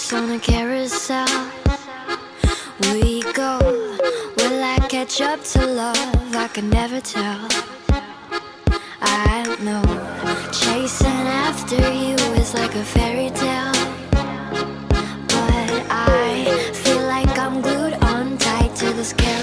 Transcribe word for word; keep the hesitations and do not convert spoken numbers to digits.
horse on a carousel. We go, will I catch up to love? I can never tell. I know chasing after you is like a fairy tale, but I feel like I'm glued on tight to this carousel.